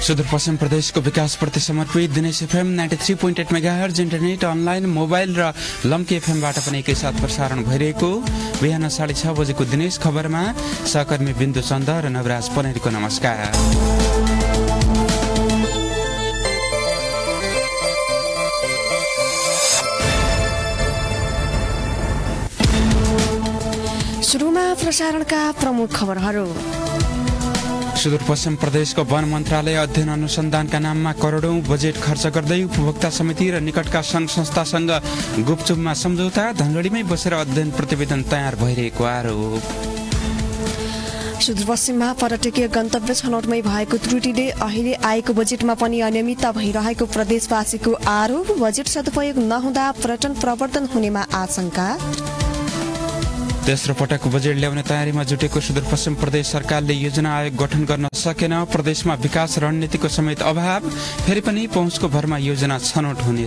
सुदूरपश्चिम प्रदेशको विकासप्रति समर्पित Dinesh FM 93.8 megahertz internet online mobile र लम्की एफएमबाट पनि एकैसाथ प्रसारण भइरहेको बिहान 6:30 बजेको दिनेश खबरमा सहकर्मी बिन्दु चन्द र नवराज पनेरीको नमस्कार। सुरुमा प्रसारणका प्रमुख खबरहरू। सुदूरपश्चिम प्रदेशको वन मन्त्रालय अध्ययन अनुसन्धानका नाममा करोडौं बजेट खर्च गर्दै उपभोक्ता समिति र निकटका संघ संस्थासँग गुपचुपमा सम्झौता, धनगढीमै बसेर अध्ययन प्रतिवेदन तयार भइरहेको आरोप। सुदूरपश्चिममा पर्यटकीय गन्तव्य छनौटमै भएको त्रुटिले अहिले आएको बजेटमा पनि अनियमितता भइरहेको प्रदेशवासीको आरोप। बजेट सदुपयोग नहुँदा पर्यटन प्रवर्धन हुनेमा आशंका। तेस्रो पटक बजेट ल्याउने तयारीमा जुटेको सुदूरपश्चिम प्रदेश सरकारले योजना आयोग गठन गर्न सकेन। प्रदेशमा विकास रणनीतिको समेत अभाव, फेरि पनि पहुँचको भरमा योजना छनौट हुने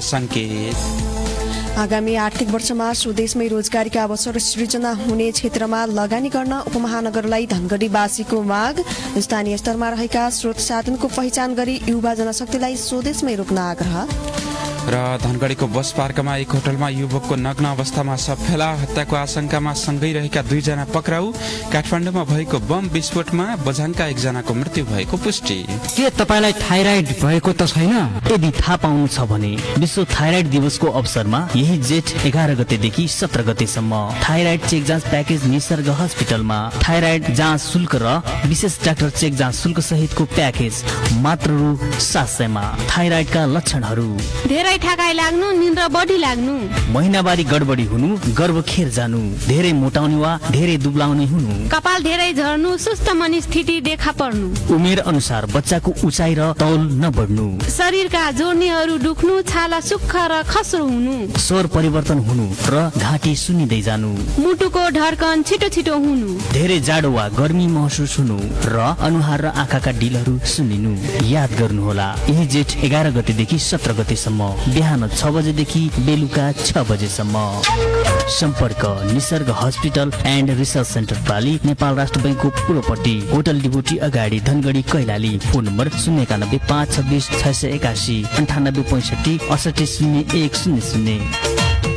संकेत। आगामी आर्थिक वर्षमा स्वदेशमै रोजगारीका अवसर सृजना हुने क्षेत्रमा लगानी गर्न उपमहानगरलाई धनगढीवासीको माग। स्थानीय स्तरमा रहेका स्रोत साधनको पहिचान गरी युवा जनशक्तिलाई स्वदेशमै रोक्न आग्रह। र धनगढीको बस पार्कमा एक होटलमा युवकको नग्न अवस्थामा शव फेला, हत्याको आशंकामा सँगै रहेका 2 जना पक्राउ। काठमाडौँमा भएको बम विस्फोटमा बझाङका 1 जनाको मृत्यु भएको पुष्टि। के तपाईलाई थाइराइड भएको त छैन? यदि थाहा पाउनु छ भने विश्व थाइराइड दिवसको अवसरमा यही जेठ 11 गतेदेखि 17 गतेसम्म थाइराइड चेक जाँच प्याकेज निसर्ग हस्पिटलमा थाइराइड जाँच शुल्क र विशेष डाक्टर चेक जाँच शुल्क सहितको प्याकेज मात्र रु 700 मा। थाइराइडका लक्षणहरू: धेरै ठगाई लाग्नु, निन्द्रा बढी लाग्नु, महिनावारी गडबडी हुनु, गर्भ खेर जानु, धेरै मोटाउने वा धेरै दुब्लाउने हुनु, कपाल धेरै झर्नु, सुस्त मनस्थिति देखा पर्नु, उमेर अनुसार बच्चाको उचाइ र तौल नबढ्नु, शरीरका जोड्नीहरू दुख्नु, छाला सुक्खा र खस्रो हुनु, स्वर परिवर्तन हुनु र घाँटी सुन्निदै जानु, मुटुको धड्कन छिटो छिटो हुनु, धेरै जाडो वा गर्मी महसुस हुनु र अनुहार र आँखाका डिलहरू सुन्निनु। याद गर्नुहोला, यही जेठ 11 गतेदेखि 17 गतेसम्म बिहान 6 बजेदेखि बेलुका 6 बजेसम्म। सम्पर्क Nisarg hospital and research centre प्राली, नेपाल राष्ट्र बैंकको पूर्वपट्टि, होटल डिभोटी अगाडि, धनगढी कैलाली। Phone number 091 526 681 98 65 68 0100।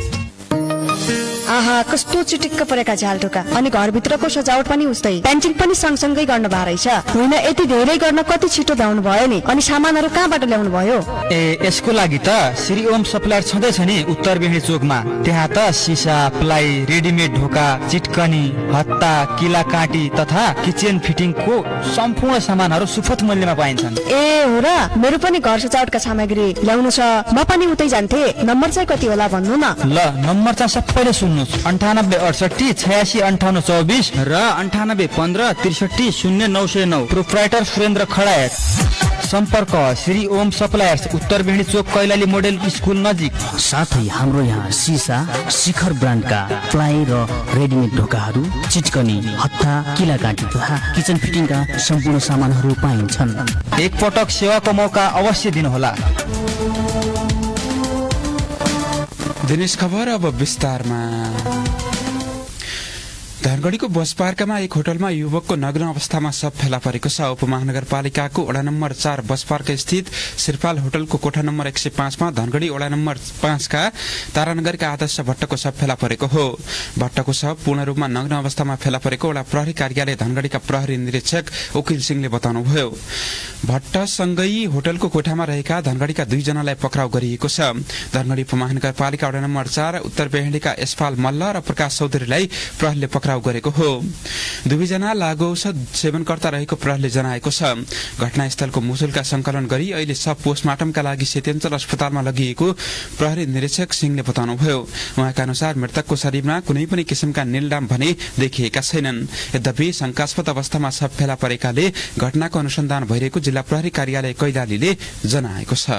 आहा, कस्तो चिटिक्क परेका झ्यालटोका, अनि घरभित्रको सजावट पनि उस्तै, पेन्टिङ पनि सँगसँगै गर्न भए रहेछ। होइन, यति धेरै गर्न कति छिटो भ्याउनु भयो नि? अनि सामानहरू कहाँबाट ल्याउनु भयो? यसको लागि त श्री ओम सप्लायर छँदैछ नि उत्तर बेहेडी चोकमा। त्यहाँ त सिसा, प्लाई, रेडिमेड ढोका, चिटकनी, हत्ता, किला काँटी तथा किचन फिटिङको सम्पूर्ण सामानहरू सुपथ मूल्यमा पाइन्छन्। ए हो र, मेरो पनि घर सजावटका सामग्री ल्याउनु छ, म पनि उतै जान्थे। नम्बर चाहिँ कति होला भन्नु न? ल, नम्बर चाहिँ सबैले सुन्नु: 98 68 86 58 24 र 98 15 63 0909। प्रोप्राइटर सुरेन्द्र खडायत। सम्पर्क Shri Om suppliers, Uttar Behadi chowk, Kailali model school नजिक। साथै हाम्रो यहाँ सिसा, शिखर ब्रान्डका प्लाई र रेडिमेड ढोकाहरू, चिटकनी, हत्ता, किला काँटी तथा किचन फिटिङका सम्पूर्ण सामानहरू पाइन्छन्। एक पटक सेवाको मौका अवश्य दिनुहोला। दिनेश खबर अब विस्तारमा। धनगढीको बस पार्कमा एक होटलमा युवकको नग्न अवस्थामा शव फेला परेको छ। उपमहानगरपालिकाको वडा नम्बर 4 बस पार्क स्थित श्रीपाल होटलको कोठा नम्बर 105 मा धनगढी वडा नम्बर 5 का तारानगरका आदर्श भट्टको शव फेला परेको हो। भट्टको शव पूर्ण रूपमा नग्न अवस्थामा फेला परेको वडा प्रहरी कार्यालय धनगढीका प्रहरी निरीक्षक उकिल सिंहले बताउनुभयो। भट्टसँगै होटलको कोठामा रहेका धनगढीका 2 जनालाई पक्राउ गरिएको छ। धनगढी उपमहानगरपालिका वडा नम्बर 4 उत्तर बेहेडीका यशपाल मल्ल र प्रकाश चौधरीलाई प्रहरीले पक्राउ गरेको हो। 2 जना लागु औषध सेवनकर्ता रहेको प्रहरीले जनाएको छ। घटनास्थलको मुसुल्का संकलन गरी अहिले सब पोस्टमार्टमका लागि सेतेञ्चल अस्पतालमा लगिएको प्रहरी निरीक्षक सिंहले बताउनुभयो। उहाँका अनुसार मृतकको शरीरमा कुनै पनि किसिमका नीलडाम भने देखिएका छैनन्। यद्यपि शंकास्पद अवस्थामा शव फेला परेकाले घटनाको अनुसन्धान भइरहेको जिल्ला प्रहरी कार्यालय कैलालीले जनाएको छ।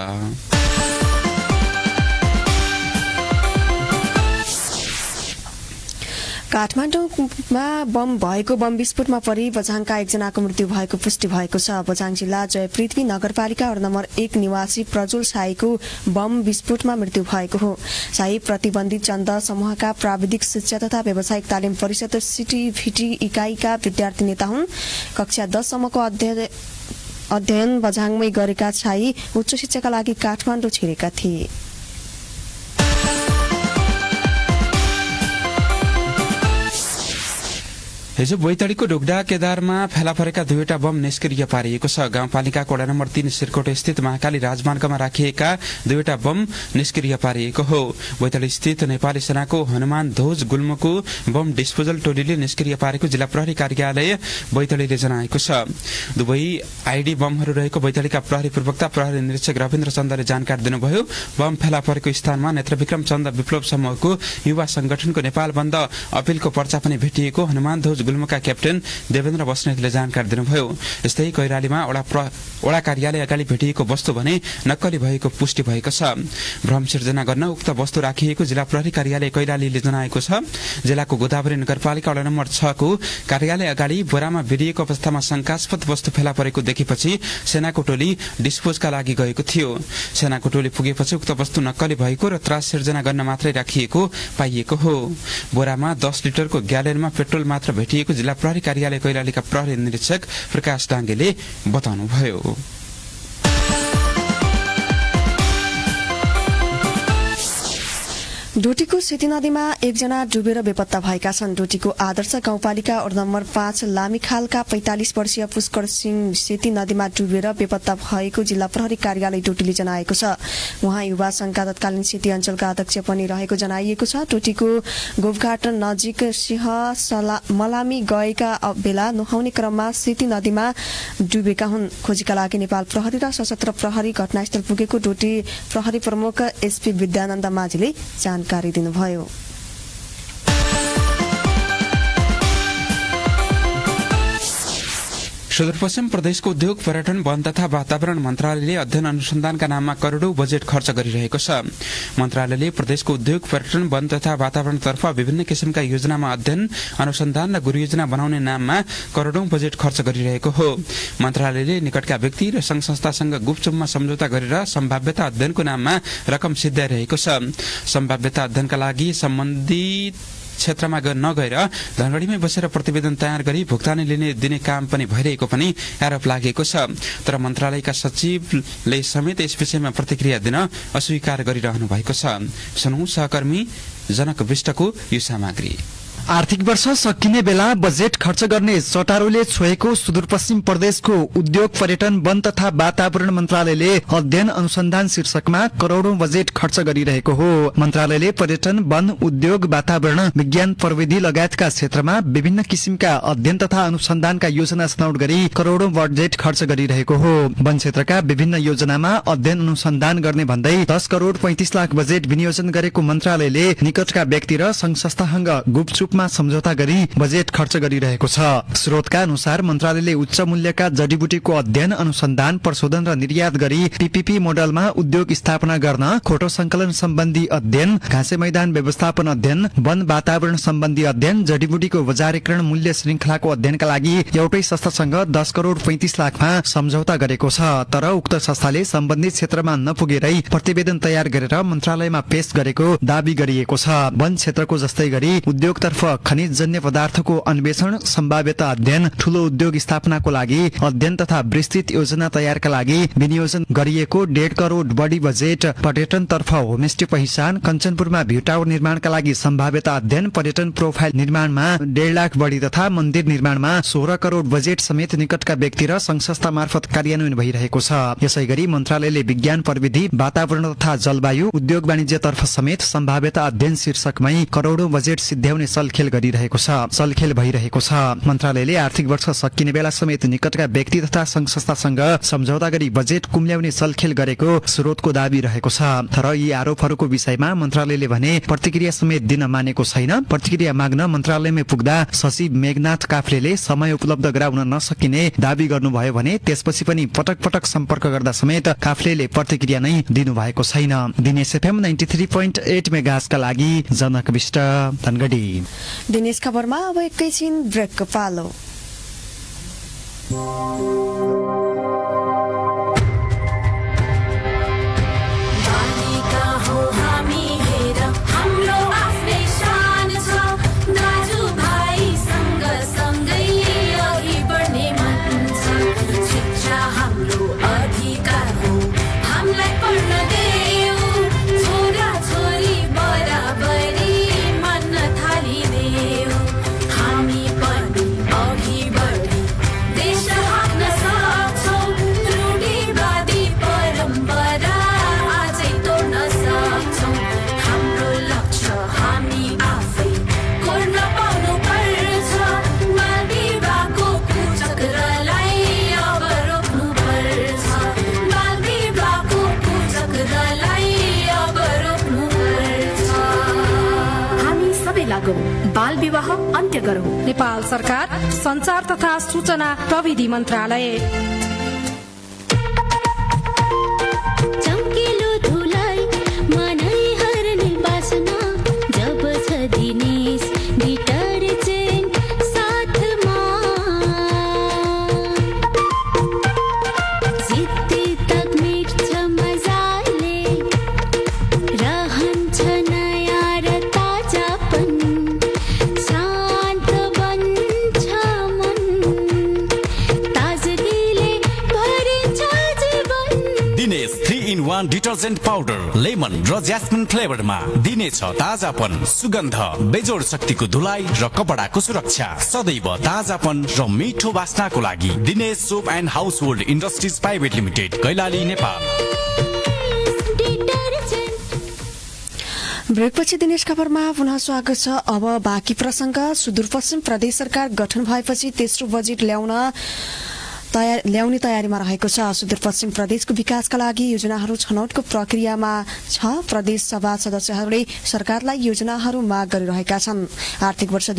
काठमाडौँमा बम विस्फोटमा परि बझाङका 1 जनाको मृत्यु भएको पुष्टि भएको छ। बझाङ जिल्ला जयपृथ्वी नगरपालिका वडा नम्बर 1 निवासी प्रज्वल साईको बम विस्फोटमा मृत्यु भएको हो। साई प्रतिबन्धित चन्द समूहका प्राविधिक शिक्षा तथा व्यावसायिक तालिम परिषद सिटी भिटी इकाइका विद्यार्थी नेता हुन्। कक्षा 10 सम्मको अध्ययन बझाङमै गरेका छाई उच्च शिक्षाका लागि काठमाडौँ छिरेका थिए। हिजो बैतडीको ढोगडा केदारमा फेला परेका दुईवटा बम निष्क्रिय पारिएको छ। गाउँपालिकाको वडा नम्बर 3 सिरकोट स्थित महाकाली राजमार्गमा राखिएका दुईवटा बम निष्क्रिय पारिएको हो। बैतडी स्थित नेपाली सेनाको हनुमान ध्वज गुल्मको बम डिस्पोजल टोलीले निष्क्रिय पारेको जिल्ला प्रहरी कार्यालय बैतडीले जनाएको छ। दुवै आईडी बमहरू रहेको बैतडीका प्रहरी प्रवक्ता प्रहरी निरीक्षक रविन्द्र चन्दले जानकारी दिनुभयो। बम फेला परेको स्थानमा नेत्रविक्रम चन्द विप्लव समूहको युवा संगठनको नेपाल बन्द अपिलको पर्चा पनि भेटिएको हनुमान ध्वज गुल्मका क्याप्टेन देवेन्द्र बस्नेतले जानकारी दिनुभयो। यस्तै कैरालीमा वडा कार्यालय अगाडि भेटिएको वस्तु भने नक्कली भएको पुष्टि भएको छ। भ्रम सिर्जना गर्न उक्त वस्तु राखिएको जिल्ला प्रहरी कार्यालय कैरालीले जनाएको छ। जिल्लाको गोदावरी नगरपालिका वडा नम्बर 6 को कार्यालय अगाडि बोरामा भिडिएको अवस्थामा शंकास्पद वस्तु फेला परेको देखेपछि सेनाको टोली डिस्पोजका लागि गएको थियो। सेनाको टोली पुगेपछि उक्त वस्तु नक्कली भएको र त्रास सिर्जना गर्न मात्रै राखिएको पाइएको हो। बोरामा 10 लिटरको ग्यालेनमा पेट्रोल मात्र भेटिएको जिल्ला प्रहरी कार्यालय कैलालीका प्रहरी निरीक्षक प्रकाश डाङ्गेले बताउनुभयो। डोटीको सेती नदीमा एकजना डुबेर बेपत्ता भएका छन्। डोटीको आदर्श गाउँपालिका वडा नम्बर 5 लामीखालका 45 वर्षीय पुष्कर सिंह सेती नदीमा डुबेर बेपत्ता भएको जिल्ला प्रहरी कार्यालय डोटीले जनाएको छ। उहाँ युवा संघका तत्कालीन सेती अञ्चलका अध्यक्ष पनि रहेको जनाइएको छ। डोटीको गोपघाट नजिक सिंह मलामी गएका बेला नुहाउने क्रममा सेती नदीमा डुबेका हुन्। खोजीका लागि नेपाल प्रहरी र सशस्त्र प्रहरी घटनास्थल पुगेको डोटी प्रहरी प्रमुख एसपी विद्यानन्द माझीले जानकारी दिनुभयो। सुदूरपश्चिम प्रदेशको उद्योग पर्यटन वन तथा वातावरण मन्त्रालयले अध्ययन अनुसन्धानका नाममा करोडौं बजेट खर्च गरिरहेको छ। मन्त्रालयले प्रदेशको उद्योग पर्यटन वन तथा वातावरणतर्फ विभिन्न किसिमका योजनामा अध्ययन अनुसन्धान र गुरुयोजना बनाउने नाममा करोडौं बजेट खर्च गरिरहेको हो। मन्त्रालयले निकटका व्यक्ति र संघ संस्थासँग गुपचुपमा सम्झौता गरेर सम्भाव्यता अध्ययनको नाममा रकम सिद्ध्याइरहेको छ। सम्भाव्यता अध्ययनका लागि सम्बन्धित क्षेत्रमा नगएर धनगढीमै बसेर प्रतिवेदन तयार गरी भुक्तानी दिने काम पनि भइरहेको पनि आरोप लागेको छ। तर मन्त्रालयका सचिवले समेत यस विषयमा प्रतिक्रिया दिन अस्वीकार गरिरहनु भएको छ। सुनौ सहकर्मी जनक विष्टको यो सामग्री। आर्थिक वर्ष सकिने बेला बजेट खर्च गर्ने चटारोले छोएको सुदूरपश्चिम प्रदेशको उद्योग पर्यटन वन तथा वातावरण मन्त्रालयले अध्ययन अनुसन्धान शीर्षकमा करोडौं बजेट खर्च गरिरहेको हो। मन्त्रालयले पर्यटन वन उद्योग वातावरण विज्ञान प्रविधि लगायतका क्षेत्रमा विभिन्न किसिमका अध्ययन तथा अनुसन्धानका योजना छनौट गरी करोडौं बजेट खर्च गरिरहेको हो। वन क्षेत्रका विभिन्न योजनामा अध्ययन अनुसन्धान गर्ने भन्दै 10 करोड 35 लाख बजेट विनियोजन गरेको मन्त्रालयले निकटका व्यक्ति र संघ संस्थासँग गुपचुप सम्झौता गरी बजेट खर्च गरिरहेको छ। स्रोतका अनुसार मन्त्रालयले उच्च मूल्यका जडीबुटीको अध्ययन अनुसन्धान प्रशोधन र निर्यात गरी पीपीपी मोडलमा उद्योग स्थापना गर्न, खोटो संकलन सम्बन्धी अध्ययन, घाँसे मैदान व्यवस्थापन अध्ययन, वन वातावरण सम्बन्धी अध्ययन, जडीबुटीको बजारीकरण मूल्य श्रृंखलाको अध्ययनका लागि एउटै संस्थासँग 10 करोड 35 लाखमा सम्झौता गरेको छ। तर उक्त संस्थाले सम्बन्धित क्षेत्रमा नपुगेरै प्रतिवेदन तयार गरेर मन्त्रालयमा पेश गरेको दावी गरिएको छ। वन क्षेत्रको जस्तै गरी उद्योगतर्फ खनिजजन्य पदार्थको अन्वेषण, सम्भाव्यता अध्ययन, ठूलो उद्योग स्थापनाको लागि अध्ययन तथा विस्तृत योजना तयारका लागि विनियोजन गरिएको 1.5 करोड बढी बजेट, पर्यटनतर्फ होमस्टे पहिचान, कञ्चनपुरमा भ्यू टावर निर्माणका लागि सम्भाव्यता अध्ययन, पर्यटन प्रोफाइल निर्माणमा 1.5 लाख बढी तथा मन्दिर निर्माणमा 16 करोड बजेट समेत निकटका व्यक्ति र संघ संस्था मार्फत कार्यान्वयन भइरहेको छ। यसैगरी मन्त्रालयले विज्ञान प्रविधि, वातावरण तथा जलवायु, उद्योग वाणिज्यतर्फ समेत सम्भाव्यता अध्ययन शीर्षकमै करोडौं बजेट सिद्ध्याउने चलखेल भइरहेको छ। मन्त्रालयले आर्थिक वर्ष सकिने बेला समेत निकटका व्यक्ति तथा संघ संस्थासँग सम्झौता गरी बजेट कुम्ल्याउने चलखेल गरेको स्रोतको दावी रहेको छ। तर यी आरोपहरूको विषयमा मन्त्रालयले भने प्रतिक्रिया समेत दिन मानेको छैन। प्रतिक्रिया माग्न मन्त्रालयमै पुग्दा सचिव मेघनाथ काफ्लेले समय उपलब्ध गराउन नसकिने दावी गर्नुभयो भने त्यसपछि पनि पटक पटक सम्पर्क गर्दा समेत काफ्लेले प्रतिक्रिया नै दिनुभएको छैन। दिनेश एफएम 93.8 मेगाहर्जका लागि जनक विष्ट, धनगढी। दिनेश खबरमा अब एकैछिन ब्रेकको पालो। हाम्रो लागू, बाल विवाह अन्त्य गरौँ। नेपाल सरकार संचार तथा सूचना प्रविधि मन्त्रालय। डिटर्जेन्ट पाउडर लेमन र ज्यास्मिन फ्लेभरमा दिनेछ ताजापन, सुगन्ध, बेजोड शक्तिको धुलाई र कपडाको सुरक्षा, सदैव ताजापन र मिठो वासनाको लागि Dinesh soap and household industries private limited, Kailali, Nepal. ब्रेकपछि दिनेश खबरमा पुनः स्वागत छ। अब बाँकी प्रसंग। सुदूरपश्चिम प्रदेश सरकार गठन भएपछि तेस्रो बजेट ल्याउने तयारीमा रहेको छ। सुदूरपश्चिम प्रदेशको विकासका लागि योजनाहरू छनौटको प्रक्रियामा छ। प्रदेश सभा सदस्यहरूले सरकारलाई योजनाहरू माग गरिरहेका छन्। आर्थिक वर्ष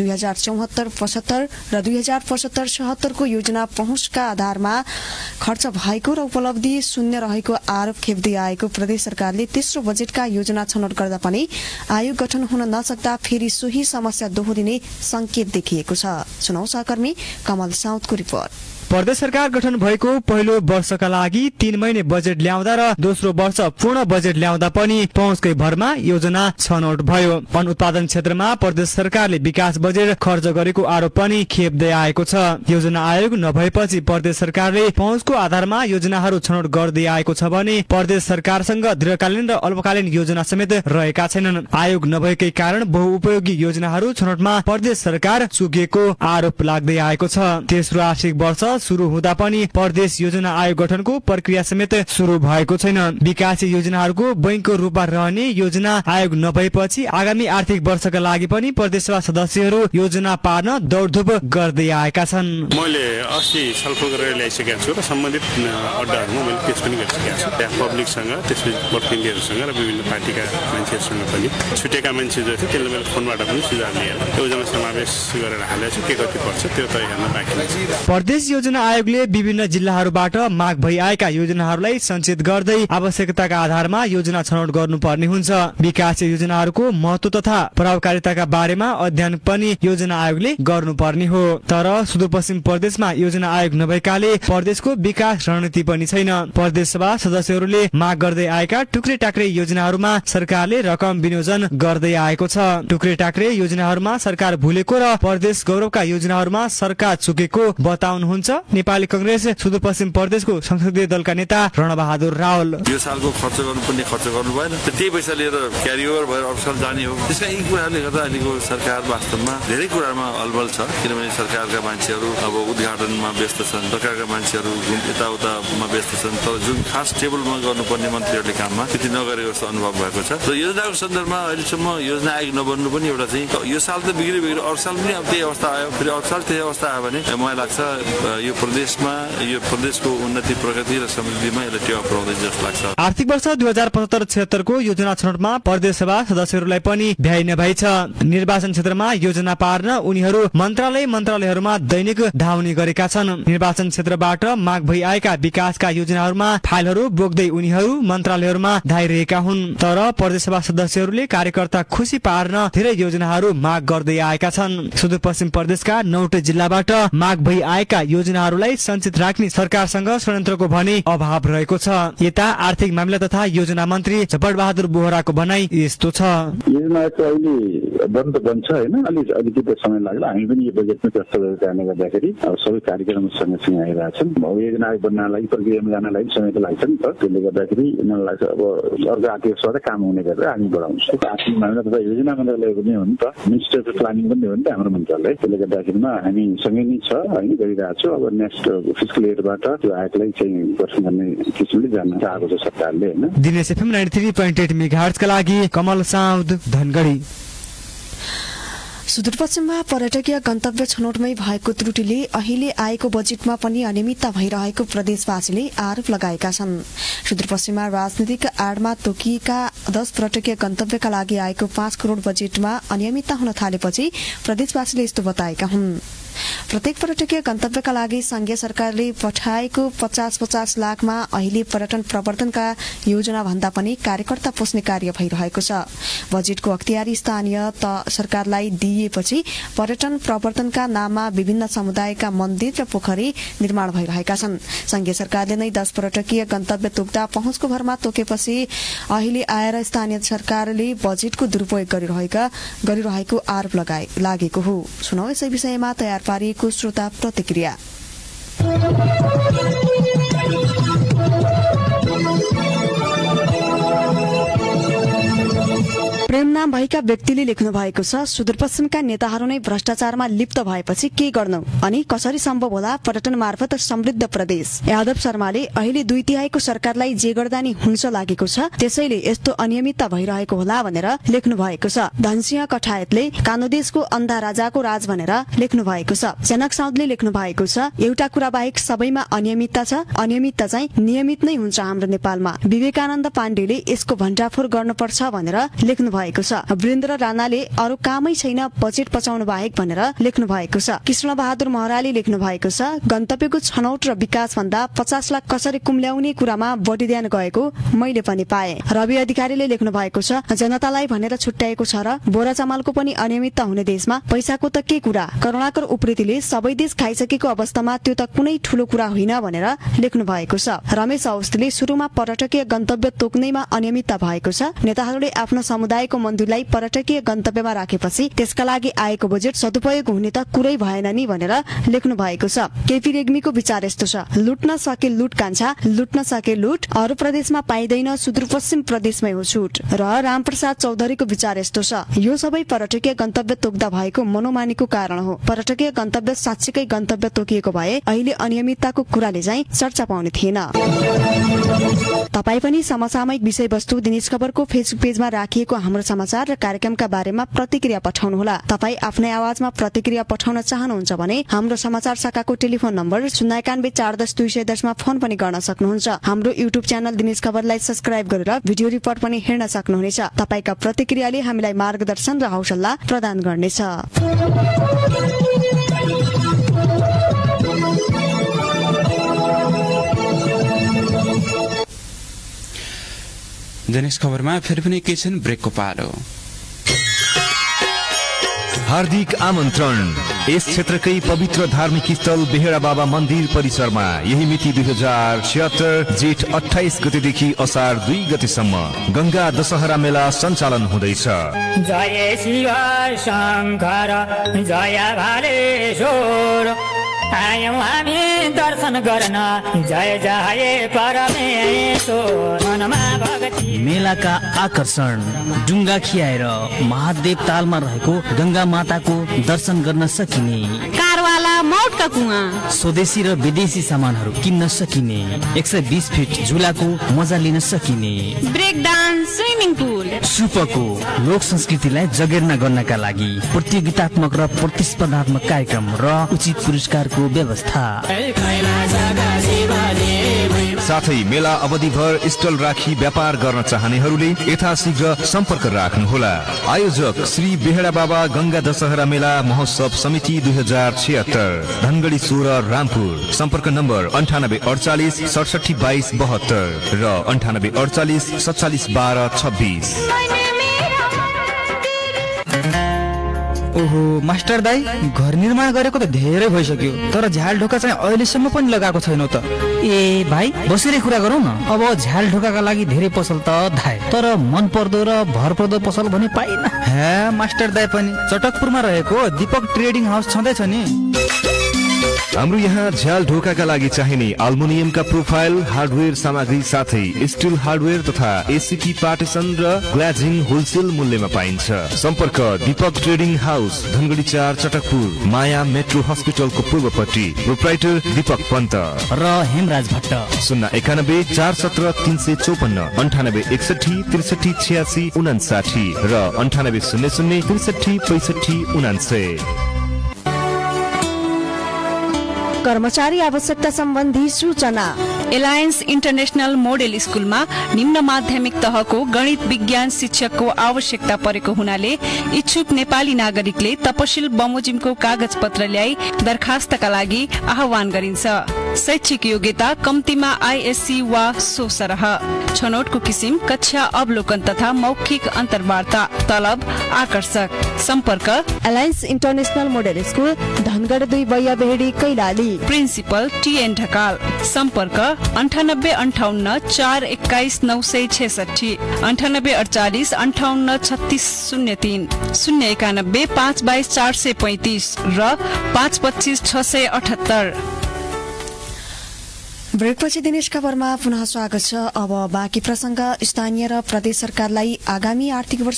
2074-75 र 2075-76 को योजना पहुँचका आधारमा खर्च भएको र उपलब्धि शून्य रहेको आरोप खेप्दै आएको प्रदेश सरकारले तेस्रो बजेटका योजना छनौट गर्दा पनि आयोग गठन हुन नसक्दा फेरि सोही समस्या दोहोरिने संकेत देखिएको छ। सुनौ सहकर्मी कमल साउदको रिपोर्ट। प्रदेश सरकार गठन भएको पहिलो वर्षका लागि 3 महिने बजेट ल्याउँदा र दोस्रो वर्ष पूर्ण बजेट ल्याउँदा पनि पहुँचकै भरमा योजना छनौट भयो। वन उत्पादन क्षेत्रमा प्रदेश सरकारले विकास बजेट खर्च गरेको आरोप पनि खेप्दै आएको छ। योजना आयोग नभएपछि प्रदेश सरकारले पहुँचको आधारमा योजनाहरू छनौट गर्दै आएको छ भने प्रदेश सरकारसँग दीर्घकालीन र अल्पकालीन योजना समेत रहेका छैनन्। आयोग नभएकै कारण बहुउपयोगी योजनाहरू छनौटमा प्रदेश सरकार चुकेको आरोप लाग्दै आएको छ। तेस्रो आर्थिक वर्ष शुरू हुँदा पनि प्रदेश योजना आयोग गठनको प्रक्रिया समेत शुरू भएको छैन। विकास योजनाहरूको बैंकको रूपमा रहने योजना आयोग नभएपछि आगामी आर्थिक वर्षका लागि पनि प्रदेश सभा सदस्यहरू योजना पार्न दौडधुप गर्दै आएका छन्। मैले 80 छलफल गरेर ल्याइसकेको छु र सम्बन्धित अड्डाहरूमा मैले पेश पनि गरिसकेको छु। त्यहाँ पब्लिकसँग, त्यसपछि प्रतिनिधिहरूसँग र विभिन्न पार्टीका मान्छेहरूसँग पनि छुटेका मान्छे जो थियो त्यसले मैले फोनबाट पनि सुझाव लिएर योजना समावेश गरेर हालेको छु। के कति पर्छ त्यो तय गर्न बाँकी छ। प्रदेश योजना आयोगले विभिन्न जिल्लाहरूबाट माग भइआएका योजनाहरूलाई सञ्चित गर्दै आवश्यकताका आधारमा योजना छनौट गर्नुपर्ने हुन्छ। विकास योजनाहरूको महत्व तथा प्रभावकारिताका बारेमा अध्ययन पनि योजना आयोगले गर्नुपर्ने हो। तर सुदूरपश्चिम प्रदेशमा योजना आयोग नभएकाले प्रदेशको विकास रणनीति पनि छैन। प्रदेश सभा सदस्यहरूले माग गर्दै आएका टुक्रे टाक्रे योजनाहरूमा सरकारले रकम विनियोजन गर्दै आएको छ। टुक्रे टाक्रे योजनाहरूमा सरकार भुलेको र प्रदेश गौरवका योजनाहरूमा सरकार चुकेको बताउनुहुन्छ नेपाली कांग्रेस सुदूरपश्चिम प्रदेशको संसदीय दलका नेता रणबहादुर रावल। यो सालको खर्च गर्नुपर्ने खर्च गर्नु भएन, त्यही पैसा लिएर क्यारी ओभर भएर अर्को साल जाने हो। त्यसका यी कुराहरूले गर्दा अहिलेको सरकार वास्तवमा धेरै कुरामा अलबल छ। किनभने सरकारका मान्छेहरू अब उद्घाटनमा व्यस्त छन्, सरकारका मान्छेहरू यताउतामा व्यस्त छन्, तर जुन खास टेबलमा गर्नुपर्ने मन्त्रीहरूले काममा त्यति नगरेको जस्तो अनुभव भएको छ। र योजनाको सन्दर्भमा अहिलेसम्म योजना आयोग नबन्नु पनि एउटा चाहिँ यो साल त बिग्रियो, अर्को साल पनि अब त्यही अवस्था आयो, फेरि अर्को साल त्यही अवस्था आयो भने मलाई लाग्छ यो प्रदेशमा यो प्रदेशको उन्नति प्रगति र समृद्धिमा यसले टेवा पुर्याउँदै जस्तो लाग्छ। आर्थिक वर्ष 2075-76 को योजना छनौटमा प्रदेश सभा सदस्यहरूलाई पनि भ्याइ नभइ छ। निर्वाचन क्षेत्रमा योजना पार्न उनीहरू मन्त्रालयहरूमा दैनिक धाउने गरेका छन्। निर्वाचन क्षेत्रबाट माग भइआएका विकासका योजनाहरूमा फाइलहरू बोक्दै उनीहरू मन्त्रालयहरूमा धाइरहेका हुन्। तर प्रदेश सभा सदस्यहरूले कार्यकर्ता खुसी पार्न धेरै योजनाहरू माग गर्दै आएका छन्। सुदूरपश्चिम प्रदेशका 9 जिल्लाबाट माग भइआएका योजनाहरूलाई सञ्चित राख्ने सरकारसँग षड्यन्त्रको भने अभाव रहेको छ। यता आर्थिक मामिला तथा योजना मन्त्री झपटबहादुर बोहराको भनाई यस्तो छ। योजना अहिले बन्द बन्छ हैन, अलिकति समय लाग्ला। हामी पनि यो बजेटमा प्रस्तुत गरेको कारणले गर्दाखेरि अब सबै कार्यक्रम सँगसँगै आइरहेछन्। अब योजना बन्नलाई प्रक्रियामा जानलाई समय त लाग्छ नि त। त्यसले गर्दाखेरि मलाई लाग्छ अब अर्को आर्थिक वर्षबाट काम हुने गरेर हामी बढाउँछौँ। आर्थिक मामिला तथा योजना मन्त्रालय पनि हो नि त, मिनिस्टर अफ प्लानिङ पनि हो नि त हाम्रो मन्त्रालय। त्यसले गर्दाखेरिमा हामी सँगै नै छ, हामी गरिरहेको छौँ। अब नेक्स्ट फिस्कल इयरबाट त्यो आयोगलाई चाहिँ गठन गर्ने किसिमले जान्न चाहेको छ सरकारले हैन। दिनेश एफएम 93.8 मेगाहर्ट्जका लागि कमल साउद धनगढी। सुदूरपश्चिममा पर्यटकीय गन्तव्य छनौटमै भएको त्रुटिले अहिले आएको बजेटमा पनि अनियमितता भइरहेको प्रदेशवासीले आरोप लगाएका छन्। सुदूरपश्चिममा राजनीतिक आडमा तोकिएका 10 पर्यटकीय गन्तव्यका लागि आएको 5 करोड़ बजेटमा अनियमितता हुन थालेपछि प्रदेशवासीले यस्तो बताएका हुन्। प्रत्येक पर्यटकीय गन्तव्यका लागि संघीय सरकारले पठाएको 50-50 लाखमा अहिले पर्यटन प्रवर्धनका योजना भन्दा पनि कार्यकर्ता पोस्ने कार्य भइरहेको छ। बजेटको अख्तियारी स्थानीय सरकारलाई दिइएपछि पर्यटन प्रवर्धनका नाममा विभिन्न समुदायका मन्दिर र पोखरी निर्माण भइरहेका छन्। संघीय सरकारले नै 10 पर्यटकीय गन्तव्य तोक्दा पहुँचको भरमा तोकेपछि अहिले आएर स्थानीय सरकारले बजेटको दुरूपयोग गरिरहेको आरोप लागेको हो। सुनौ यसै विषयमा तयार पारिएको श्रोता प्रतिक्रिया। प्रेम नाम भएका व्यक्तिले लेख्नु भएको छ, सुदूरपश्चिमका नेताहरू नै भ्रष्टाचारमा लिप्त भएपछि के गर्नु अनि कसरी सम्भव होला पर्यटन मार्फत समृद्ध प्रदेश। यादव शर्माले अहिले 2/3 सरकारलाई जे गर्दा नि हुन्छ लागेको छ, त्यसैले यस्तो अनियमितता भइरहेको होला भनेर लेख्नु भएको छ। धनसिंह कठायतले कानुदेशको अन्धा राजाको राज भनेर लेख्नु भएको छ। जनक साउदले लेख्नु भएको छ, एउटा कुरा बाहेक सबैमा अनियमितता छ, अनियमितता चाहिँ नियमित नै हुन्छ हाम्रो नेपालमा। विवेकानन्द पाण्डेले यसको भण्डाफोर गर्नुपर्छ भनेर लेख्नु भएको छ। वीरेन्द्र राणाले अरू कामै छैन बजेट पचाउनु बाहेक भनेर लेख्नु भएको छ। कृष्ण बहादुर महराले लेख्नु भएको छ, गन्तव्यको छनौट र विकास भन्दा 50 लाख कसरी कुम्ल्याउने कुरामा बढी ध्यान गएको मैले पनि पाएँ। रवि अधिकारीले लेख्नु भएको छ, जनतालाई भनेर छुट्याएको छ र बोरा चामलको पनि अनियमितता हुने देशमा पैसाको त के कुरा, करुणाकर उप्रेतीले सबै देश खाइसकेको अवस्थामा त्यो त कुनै ठूलो कुरा होइन भनेर लेख्नु भएको छ। रमेश अवस्थीले सुरुमा पर्यटकीय गन्तव्य तोक्नेमा अनियमितता भएको छ, नेताहरूले आफ्नो समुदायको मन्दिरलाई पर्यटकीय गन्तव्यमा राखेपछि त्यसका लागि आएको बजेट सदुपयोग हुने त कुरै भएन नि भनेर लेख्नु भएको छ। केपी रेग्मीको विचार यस्तो छ, लुट्न सके लुट कान्छा, लुट्न सके लुट, अरू प्रदेशमा पाइँदैन, सुदूरपश्चिम प्रदेशमै हो छुट। र रामप्रसाद चौधरीको विचार यस्तो छ, यो सबै पर्यटकीय गन्तव्य तोक्दा भएको मनोमानीको कारण हो। पर्यटकीय गन्तव्य साँच्चीकै गन्तव्य तोकिएको भए अहिले अनियमितताको कुराले चाहिँ चर्चा पाउने थिएन। तपाई पनि समसामयिक विषयवस्तु दिनेश खबरको फेसबुक पेजमा राखिएको हाम्रो समाचार र कार्यक्रमका बारेमा प्रतिक्रिया पठाउनुहोला। तपाई आफ्नै आवाजमा प्रतिक्रिया पठाउन चाहनुहुन्छ भने हाम्रो समाचार शाखाको टेलिफोन नम्बर 091 मा फोन पनि गर्न सक्नुहुन्छ। हाम्रो युट्युब च्यानल दिनेश खबरलाई सब्स्क्राइब गरेर भिडियो रिपोर्ट पनि हेर्न सक्नुहुनेछ। तपाईका प्रतिक्रियाले हामीलाई मार्गदर्शन र हौसला प्रदान गर्नेछ। दिनेश खबरमा फेरि पनि एकैछिन ब्रेकको पालो। हार्दिक आमन्त्रण यस क्षेत्रकै पवित्र धार्मिक स्थल बेहेडा बाबा मन्दिर परिसरमा यही मिति 2076 जेठ 28 गतेदेखि असार 2 गतेसम्म गंगा दशहरा मेला सञ्चालन हुँदैछ। जय शिव शंकर जय भालेश्वर आयौं हामी दर्शन गर्न, जय जय परमेश्वर मनमा भक्ति। मेलाका आकर्षण डुङ्गा खियाएर महादेव तालमा रहेको गंगा माताको दर्शन गर्न सकिने, कारवाला मौटका कुवा, स्वदेशी र विदेशी सामानहरू किन्न सकिने, 120 फिट झुलाको मजा लिन सकिने, ब्रेक डान्स, स्विमिङ पुल, सुपको लोक संस्कृतिलाई जगेर्ना गर्नका लागि प्रतियोगितात्मक र प्रतिस्पर्धात्मक कार्यक्रम र उचित पुरस्कारको व्यवस्था। साथै मेला अवधिभर स्टल राखी व्यापार गर्न चाहनेहरूले यथाशीघ्र सम्पर्क राख्नुहोला। आयोजक श्री बेहेडा बाबा गंगा दशहरा मेला महोत्सव समिति 2076, धनगढी 16 रामपुर। सम्पर्क नम्बर 9848 67 22 72 र 9848 47 12 26। ओहो मास्टर दाई, घर निर्माण गरेको त धेरै भइसक्यो, तर झ्याल ढोका चाहिँ अहिलेसम्म पनि लगाएको छैन त। ए भाइ बसेर कुरा गरौँ न। अब झ्याल ढोकाका लागि धेरै पसल त धाए, तर मन पर्दो र भर पर्दो पसल भने पाइन। हे मास्टर दाई पनि चटकपुरमा रहेको दीपक ट्रेडिङ हाउस छँदैछ नि। हाम्रो यहाँ झ्याल ढोकाका लागि चाहिने अल्मुनियमका प्रोफाइल हार्डवेयर सामग्री साथै स्टिल हार्डवेयर तथा एसीपी पार्टिसन र ग्लाजिङ होलसेल मूल्यमा पाइन्छ। सम्पर्क Deepak trading house, Dhangadhi 4 Chatakpur, Maya metro हस्पिटलको पूर्वपट्टि। प्रोप्राइटर दीपक पन्त र हेमराज भट्ट। 091 417 354 98 61 63 86 59 र 98 00 63 65 99। कर्मचारी आवश्यकता सम्बन्धी सूचना। एलायन्स इन्टरनेशनल मोडेल स्कुलमा निम्न माध्यमिक तहको गणित विज्ञान शिक्षकको आवश्यकता परेको हुनाले इच्छुक नेपाली नागरिकले तपसिल बमोजिमको कागज पत्र ल्याई दरखास्तका लागि आह्वान गरिन्छ। शैक्षिक योग्यता कम्तीमा आइएससी वा सो सरह। छनौटको किसिम कक्षा अवलोकन तथा मौखिक अन्तर्वार्ता। तलब आकर्षक। सम्पर्क एलायन्स इन्टरनेशनल मोडेल स्कुल, धनगढ 2 बैया बेहडी कैलाली। Principal TN Dhakal. सम्पर्क 98 58 421 966 98 48 58 36 03 091 522 435 र 525 678। ब्रेकपछि दिनेश खबरमा पुनः स्वागत छ। अब बाँकी प्रसंग। स्थानीय र प्रदेश सरकारलाई आगामी आर्थिक वर्ष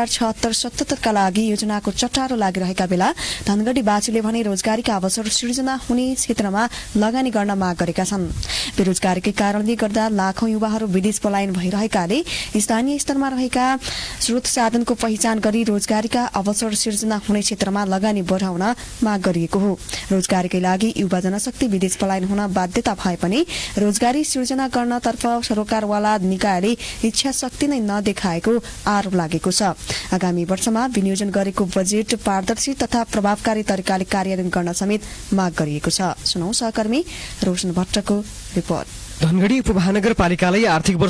2076-77 का लागि योजनाको चट्टारो लागिरहेका बेला धनगढी बाचुले भने रोजगारीका अवसर सृजना हुने क्षेत्रमा लगानी गर्न माग गरेका छन्। बेरोजगारीकै कारणले गर्दा लाखौं युवाहरू विदेश पलायन भइरहेकाले स्थानीय स्तरमा रहेका स्रोत साधनको पहिचान गरी रोजगारीका अवसर सृजना हुने क्षेत्रमा लगानी बढाउन माग गरिएको हो। रोजगारीकै लागि युवा जनशक्ति विदेश पलायन हुन बाध्यता भए पनि रोजगारी सृजना गर्नतर्फ सरकारवाला निकायले इच्छा शक्ति नै नदेखाएको आरोप लागेको छ। आगामी वर्षमा विनियोजन गरेको बजेट पारदर्शी तथा प्रभावकारी तरिकाले कार्यान्वयन गर्न समेत माग गरिएको छ। सुनौ सहकर्मी रोशन भट्टको रिपोर्ट। धनगढी उपमहानगरपालिकालाई आर्थिक वर्ष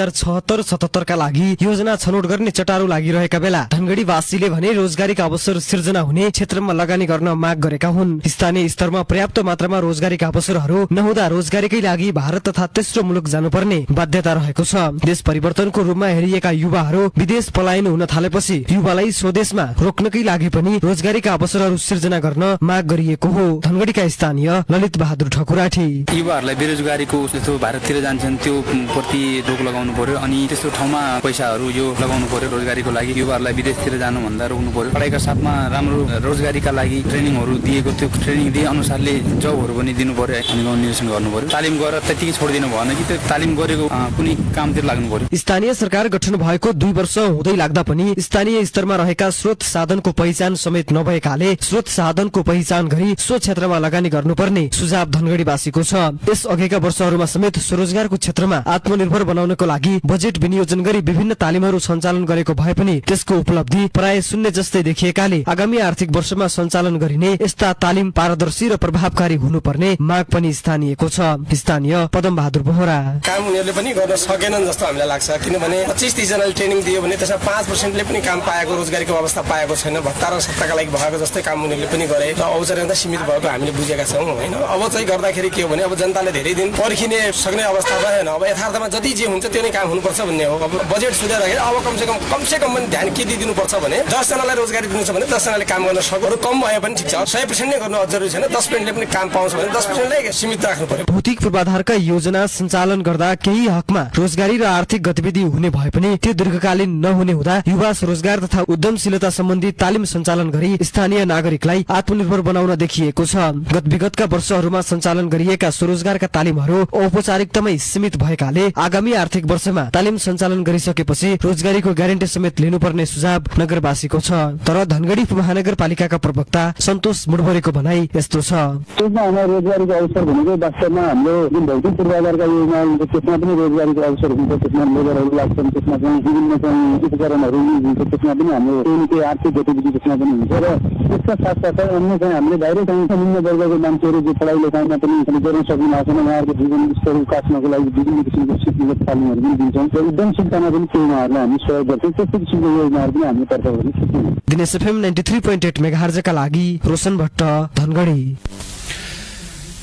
2076-77 का लागि योजना छनौट गर्ने चटारो लागिरहेका बेला धनगढीवासीले भने रोजगारीका अवसर सृजना हुने क्षेत्रमा लगानी गर्न माग गरेका हुन्। स्थानीय स्तरमा पर्याप्त मात्रामा रोजगारीका अवसरहरू नहुँदा रोजगारीकै लागि भारत तथा तेस्रो मुलुक जानुपर्ने बाध्यता रहेको छ। देश परिवर्तनको रूपमा हेरिएका युवाहरू विदेश पलायन हुन थालेपछि युवालाई स्वदेशमा रोक्नकै लागि पनि रोजगारीका अवसरहरू सृजना गर्न माग गरिएको हो। धनगढीका स्थानीय ललित बहादुर ठकुराठी युवाहरूलाई बेरोजगारीको भारततिर जान्छन् त्यो प्रति रोक लगाउनु पर्यो अनि त्यस्तो ठाउँमा पैसाहरू यो लगाउनु पर्यो रोजगारीको लागि। युवाहरूलाई विदेशतिर जानुभन्दा रोक्नु पर्यो। पढाइका साथमा राम्रो रोजगारीका लागि ट्रेनिङहरू दिएको त्यो ट्रेनिङ दिए अनुसारले जबहरू पनि दिनु पर्यो अनि निवेशन गर्नु पर्यो। तालिम गरेर त्यतिकै छोडिदिनु भएन कि त्यो तालिम गरेको कुनै कामतिर लाग्नु पर्यो। स्थानीय सरकार गठन भएको 2 वर्ष हुँदै लाग्दा पनि स्थानीय स्तरमा रहेका स्रोत साधनको पहिचान समेत नभएकाले स्रोत साधनको पहिचान गरी सो क्षेत्रमा लगानी गर्नुपर्ने सुझाव धनगढीवासीको छ। यस अघिका वर्षहरूमा समेत स्वरोजगारको क्षेत्रमा आत्मनिर्भर बनाउनको लागि बजेट विनियोजन गरी विभिन्न तालिमहरू सञ्चालन गरेको भए पनि त्यसको उपलब्धि प्राय शून्य जस्तै देखिएकाले आगामी आर्थिक वर्षमा सञ्चालन गरिने यस्ता तालिम पारदर्शी र प्रभावकारी हुनुपर्ने माग पनि स्थानीयको छ। स्थानीय पदम बहादुर बोहरा काम उनीहरूले पनि गर्न सकेनन् जस्तो हामीलाई लाग्छ, किनभने 25-30 जनाले ट्रेनिङ दियो भने त्यसमा 5%ले पनि काम पाएको रोजगारीको अवस्था पाएको छैन। भत्ता र सत्ताका लागि भएको जस्तै काम उनीहरूले पनि गरे र औजार्यता सीमित भएको हामीले बुझेका छौँ हैन। अब चाहिँ गर्दाखेरि के हो भने अब जनताले धेरै दिन पर्खिने सक्ने अवस्था रहेन। अब यथार्थमा जति जे हुन्छ त्यो नै काम हुनुपर्छ भन्ने हो। अब बजेट सुधार्दाखेरि अब कमसेकम पनि ध्यान के दिनुपर्छ भने 10 जनालाई रोजगारी दिनु छ भने 10 जनाले काम गर्न सक्नु कम भए पनि ठिक छ। 100% नै गर्नु जरुरी छैन। 10%ले पनि काम पाउँछ भने 10%लाई सीमित राख्नु पर्यो। भौतिक पूर्वाधारका योजना सञ्चालन गर्दा केही हकमा रोजगारी र आर्थिक गतिविधि हुने भए पनि त्यो दीर्घकालीन नहुने हुँदा युवा स्वरोजगार तथा उद्यमशीलता सम्बन्धी तालिम सञ्चालन गरी स्थानीय नागरिकलाई आत्मनिर्भर बनाउन देखिएको छ। विगतका वर्षहरूमा सञ्चालन गरिएका स्वरोजगारका तालिमहरू औपचारिकतामै सीमित भएकाले आगामी आर्थिक वर्षमा तालिम सञ्चालन गरिसकेपछि रोजगारीको ग्यारेन्टी समेत लिनुपर्ने सुझाव नगरवासीको छ। तर धनगढी उपमहानगरपालिकाका प्रवक्ता सन्तोष मुडभरेको भनाई यस्तो छ। त्यसमा हाम्रो रोजगारीको अवसर भनेको वास्तवमा हाम्रो जुन भौतिक पूर्वाधारका योजना हुन्छ त्यसमा पनि रोजगारीको अवसर हुन्छ। त्यसमा लेबरहरू लाग्छन्, त्यसमा चाहिँ विभिन्न चाहिँ उपकरणहरू हुन्छ, त्यसमा पनि हाम्रो आर्थिक गतिविधि त्यसमा पनि हुन्छ। र त्यसका साथसाथै अन्य चाहिँ हामीले बाहिर चाहिँ निम्न वर्गको मान्छेहरू जो पढाइ लेखाइमा पनि गर्न सक्नु भएको छैन उहाँहरूको जीवन स्तर उकास्नको लागि विभिन्न किसिमको सिक्ने तालिमहरू पनि दिन्छौँ र उद्यमशीलतामा पनि त्यो उहाँहरूलाई हामी सहयोग गर्छौँ। त्यस्तो किसिमको योजनाहरू पनि हाम्रो तर्फबाट सिक्छौँ। दिनेश FM 93.8 मेगाहर्जका लागि रोशन भट्ट धनगढी।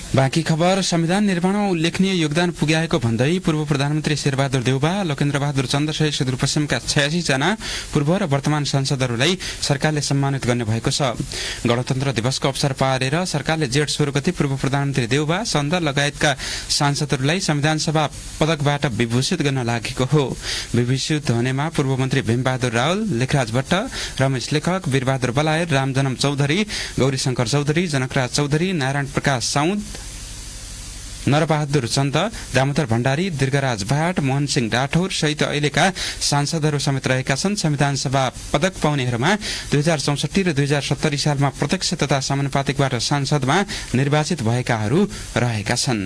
बाँकी खबर संविधान निर्माणमा उल्लेखनीय योगदान पुर्याएको भन्दै पूर्व प्रधानमन्त्री शेरबहादुर देउबा, लोकेन्द्र बहादुर चन्द सहित सुदूरपश्चिमका 86 जना पूर्व र वर्तमान सांसदहरूलाई सरकारले सम्मानित गर्ने भएको छ। गणतन्त्र दिवसको अवसर पारेर सरकारले जेठ 16 गते पूर्व प्रधानमन्त्री देउबा, चन्द लगायतका सांसदहरूलाई संविधान सभा पदकबाट विभूषित गर्न लागेको हो। विभूषित हुनेमा पूर्व मन्त्री भीमबहादुर रावल, लेखराज भट्ट, रमेश लेखक, वीरबहादुर बलायत, रामजनम चौधरी, गौरीशंकर चौधरी, जनकराज चौधरी, नारायण प्रकाश साउद, नरबहादुर चन्द, दामोदर भण्डारी, दीर्घराज भाट, मोहन सिंह राठौर सहित अहिलेका सांसदहरू समेत रहेका छन्। संविधान सभा पदक पाउनेहरूमा 2064 र 2070 सालमा प्रत्यक्ष तथा समानुपातिकबाट सांसदमा निर्वाचित भएकाहरू रहेका छन्।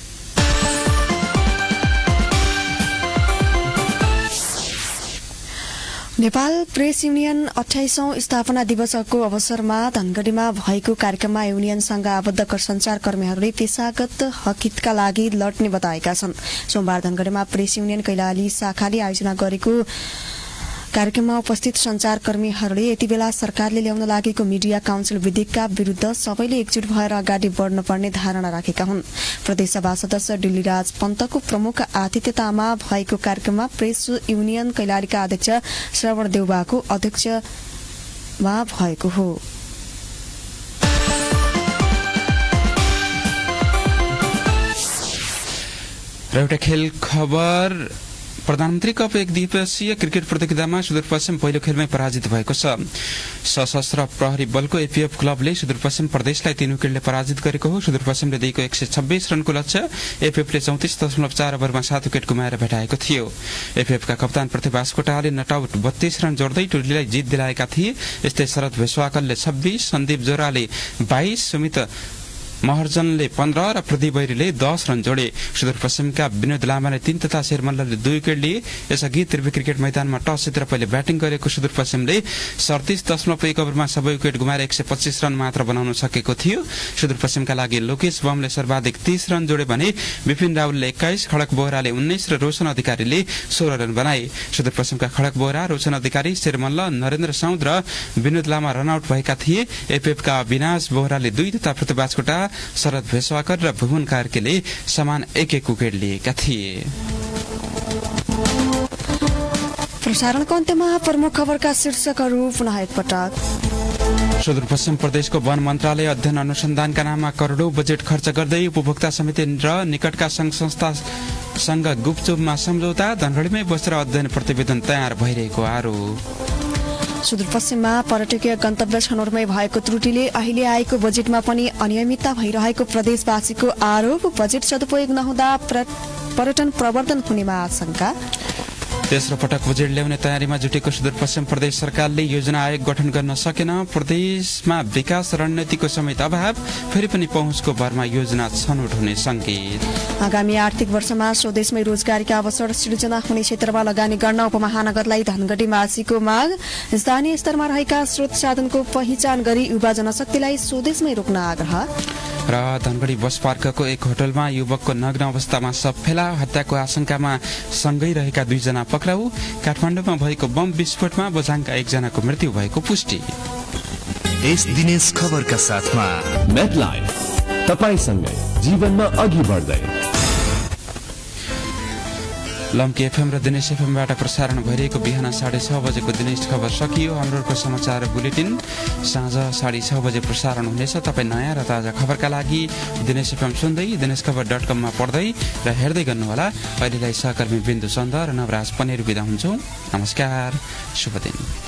नेपाल प्रेस युनियन 28औं स्थापना दिवसको अवसरमा धनगढ़ीमा भएको कार्यक्रममा युनियनसँग आबद्ध संचारकर्मीहरूले पेशागत हकहितका लागि लड्ने बताएका छन्। सोमबार धनगढ़ीमा प्रेस युनियन कैलाली शाखाले आयोजना गरेको कार्यक्रममा उपस्थित संचारकर्मीहरूले यति बेला सरकारले ल्याउन लागेको मिडिया काउन्सिल विधेयकका विरूद्ध सबैले एकजुट भएर अगाडि बढ्न पर्ने धारणा राखेका हुन्। प्रदेशसभा सदस्य डिल्लीराज पन्तको प्रमुख आतिथ्यतामा भएको कार्यक्रममा प्रेस युनियन कैलालीका अध्यक्ष श्रवण देउबाको अध्यक्षमा भएको हो। एउटा खेल खबर, प्रधानमन्त्री कप 1 दिवसीय क्रिकेट प्रतियोगितामा सुदूरपश्चिम पहिलो खेलमै पराजित भएको छ। सशस्त्र प्रहरी बलको एपीएफ क्लबले सुदूरपश्चिम प्रदेशलाई 3 विकेटले पराजित गरेको हो। सुदूरपश्चिमले दिएको 126 रनको लक्ष्य एपीएफले 34.4 ओभरमा 7 विकेट गुमाएर भेटाएको थियो। एपीएफका कप्तान प्रतिभा कोटाले नट आउट 32 रन जोड्दै टोलीलाई जित दिलाएका थिए। यस्तै शरद भेसवाकरले 26, सन्दीप जोराले 22, सुमित महर्जनले 15 र प्रदीप बैरीले 10 रन जोडे। सुदूरपश्चिमका विनोद लामाले 3 तथा शेर मल्लले 2 विकेट लिए। यसअघि त्रिवी क्रिकेट मैदानमा टस जितेर पहिले ब्याटिङ गरेको सुदूरपश्चिमले 37.1 ओभरमा सबै विकेट गुमाएर 125 रन मात्र बनाउन सकेको थियो। सुदूरपश्चिमका लागि लोकेश बमले सर्वाधिक 30 रन जोडे भने विपिन रावलले 21, खडक बोहराले 19 र रोशन अधिकारीले 16 रन बनाए। सुदूरपश्चिमका खडक बोहरा, रोशन अधिकारी, शेर मल्ल, नरेन्द्र साउद र विनोद लामा रनआउट भएका थिए। एपीएफका अविनाश बोहराले 2 तथा प्रतिभा कोटा, शरद भेसवाकर र भुवन कार्कीले समान 1-1 विकेट लिएका थिए। प्रसारणको अन्त्यमा प्रमुख खबरका शीर्षकहरू पुनः एकपटक। सुदूरपश्चिम प्रदेशको वन मन्त्रालय अध्ययन अनुसन्धानका नाममा करोडौं बजेट खर्च गर्दै उपभोक्ता समिति र निकटका संघ संस्थासँग गुपचुपमा सम्झौता। धनगढीमै बसेर अध्ययन प्रतिवेदन तयार भइरहेको आरोप। सुदूरपश्चिममा पर्यटकीय गन्तव्य छनौटमै भएको त्रुटिले अहिले आएको बजेटमा पनि अनियमितता भइरहेको प्रदेशवासीको आरोप। बजेट सदुपयोग नहुँदा पर्यटन प्रवर्धन हुनेमा आशंका। तेस्रो पटक बजेट ल्याउने तयारीमा जुटेको सुदूरपश्चिम प्रदेश सरकारले योजना आयोग गठन गर्न सकेन। प्रदेशमा विकास रणनीतिको समेत अभाव, फेरि पनि पहुँचको भरमा योजना छनौट हुने संकेत। आगामी आर्थिक वर्षमा स्वदेशमै रोजगारीका अवसर सृजना हुने क्षेत्रमा लगानी गर्न उपमहानगरलाई धनगढीवासीको माग। स्थानीय स्तरमा रहेका स्रोत साधनको पहिचान गरी युवा जनशक्तिलाई स्वदेशमै रोक्न आग्रह। र धनगढी बस पार्कको एक होटलमा युवकको नग्न अवस्थामा शव फेला, हत्याको आशंकामा सँगै रहेका 2 जना पक्राउ। काठमाडौँमा भएको बम विस्फोटमा बझाङका 1 जनाको मृत्यु भएको पुष्टि। यस दिनेश खबरका साथमा मेडलाइफ, तपाईसँगै जीवनमा अघि बढ्दै। लम्की एफएम र दिनेश एफएमबाट प्रसारण भइरहेको बिहान 6:30 बजेको दिनेश खबर सकियो। हाम्रो समाचार बुलेटिन साँझ 6:30 बजे प्रसारण हुनेछ। तपाईँ नयाँ र ताजा खबरका लागि दिनेश एफएम सुन्दै दिनेशखबर.com मा पढ्दै र हेर्दै गर्नुहोला। अहिलेलाई सहकर्मी बिन्दु चन्द र नवराज पनेर बिदा हुन्छौँ। नमस्कार, शुभ दिन।